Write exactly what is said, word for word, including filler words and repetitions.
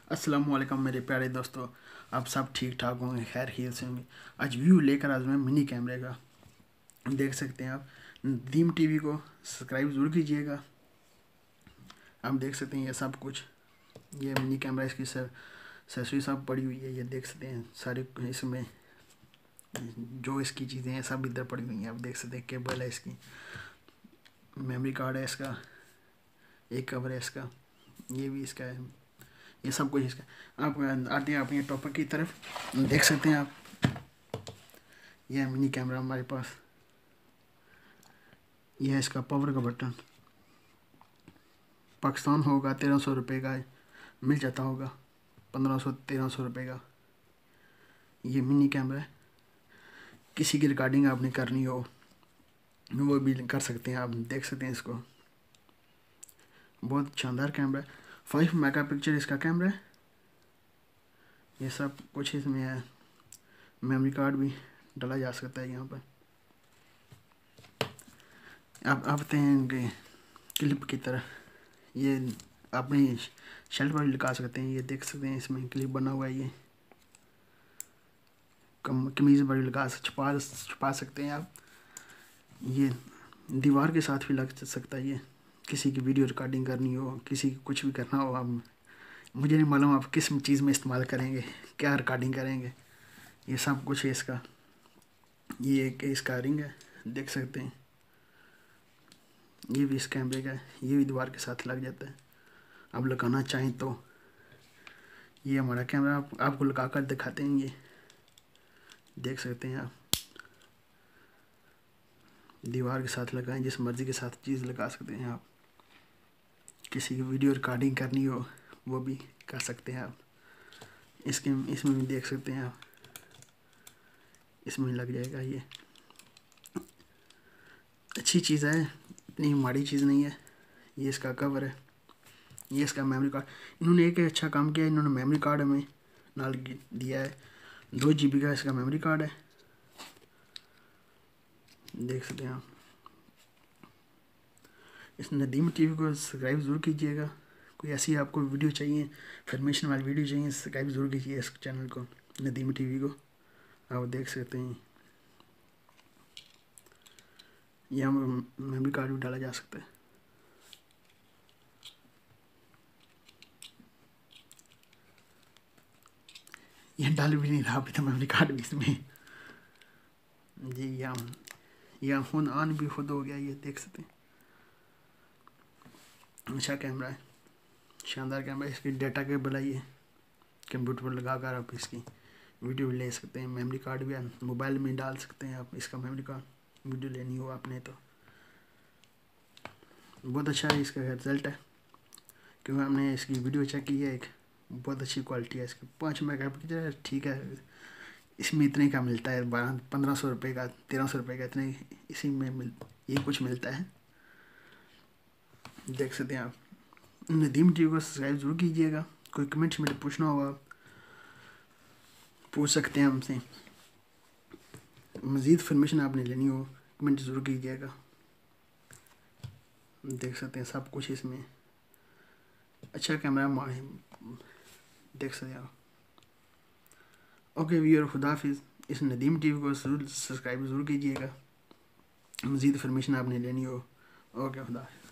अस्सलाम वालेकुम मेरे प्यारे दोस्तों, आप सब ठीक ठाक होंगे, खैर खैर से होंगे। आज व्यू लेकर आज मैं मिनी कैमरे का देख सकते हैं आप। नदीम टीवी को सब्सक्राइब ज़रूर कीजिएगा। आप देख सकते हैं ये सब कुछ, ये मिनी कैमरा इसकी सर ससुरी सब पड़ी हुई है। ये देख सकते हैं सारे इसमें जो इसकी चीज़ें हैं सब इधर पड़ी हुई हैं। आप देख सकते हैं केबल है इसकी, मेमोरी कार्ड है इसका, एक कवर है इसका, ये भी इसका है, ये सब कुछ इसका। आप आते हैं अपने टॉपिक की तरफ, देख सकते हैं आप यह मिनी कैमरा हमारे पास। यह है इसका पावर का बटन, पाकिस्तान होगा तेरह सौ रुपये का मिल जाता होगा, पंद्रह सौ तेरह सौ रुपये का ये मिनी कैमरा है। किसी की रिकॉर्डिंग आपने करनी हो वो भी कर सकते हैं। आप देख सकते हैं इसको, बहुत शानदार कैमरा है। फाइव मेगा पिक्चर इसका कैमरा है। ये सब कुछ इसमें है, मेमोरी कार्ड भी डाला जा सकता है यहाँ पर। अब आते हैं क्लिप की तरह, ये अपनी शेल्फ पर लगा सकते हैं। ये देख सकते हैं इसमें क्लिप बना हुआ है, ये कम कमीज़ पर लगा छुपा छुपा सकते हैं आप। ये दीवार के साथ भी लग सकता है। ये किसी की वीडियो रिकॉर्डिंग करनी हो, किसी की कुछ भी करना हो, आप मुझे नहीं मालूम आप किस चीज़ में इस्तेमाल करेंगे, क्या रिकॉर्डिंग करेंगे। ये सब कुछ है इसका। ये एक इसका रिंग है, देख सकते हैं, ये भी इस कैमरे का है। ये भी दीवार के साथ लग जाता है, आप लगाना चाहें तो। ये हमारा कैमरा आप, आपको लगा कर दिखाते हैं। ये देख सकते हैं आप, दीवार के साथ लगाएं, जिस मर्ज़ी के साथ चीज़ लगा सकते हैं आप। किसी की वीडियो रिकॉर्डिंग करनी हो वो भी कर सकते हैं आप। इसके इसमें भी देख सकते हैं आप, इसमें लग जाएगा। ये अच्छी चीज़ है, इतनी माड़ी चीज़ नहीं है। ये इसका कवर है, ये इसका मेमोरी कार्ड। इन्होंने एक अच्छा काम किया, इन्होंने मेमोरी कार्ड हमें नाल दिया है। दो जी बी का इसका मेमोरी कार्ड है, देख सकते हैं आप। इस नदीम टीवी को सब्सक्राइब ज़रूर कीजिएगा। कोई ऐसी आपको वीडियो चाहिए, इन्फॉर्मेशन वाली वीडियो चाहिए, सब्सक्राइब ज़रूर कीजिए इस चैनल को, नदीम टीवी को। आप देख सकते हैं यहाँ मेमोरी कार्ड भी डाला जा सकता है। यह डाल भी नहीं रहा अभी तो मेमोरी कार्ड भी इसमें जी। यहाँ यहाँ फोन ऑन भी खुद हो गया, ये देख सकते हैं। अच्छा कैमरा है, शानदार कैमरा। इसकी डेटा केबल है, ये कंप्यूटर पर लगा कर आप इसकी वीडियो भी ले सकते हैं। मेमोरी कार्ड भी मोबाइल में डाल सकते हैं आप इसका मेमोरी कार्ड, वीडियो लेनी हो आपने तो। बहुत अच्छा है इसका रिज़ल्ट है, क्योंकि हमने इसकी वीडियो चेक की है। एक बहुत अच्छी क्वालिटी है इसकी, पाँच मेगा पिक्चर है, ठीक है। इसमें इतने का मिलता है, बारह पंद्रह सौ रुपये का, तेरह सौ रुपये का, इतने इसी में मिल ये कुछ मिलता है। देख सकते हैं आप। नदीम टीवी को सब्सक्राइब ज़रूर कीजिएगा। कोई कमेंट्स में पूछना होगा आप पूछ सकते हैं हमसे। मज़ीद इन्फॉर्मेशन आपने लेनी हो कमेंट ज़रूर कीजिएगा। देख सकते हैं सब कुछ इसमें अच्छा कैमरा है, देख सकते हैं आप। ओके व्यूअर, खुदा हाफिज़। इस नदीम टीवी को ज़रूर सब्सक्राइब ज़रूर कीजिएगा, मज़ीद इन्फॉर्मेशन आपने लेनी हो। ओके, खुदा हाफिज़।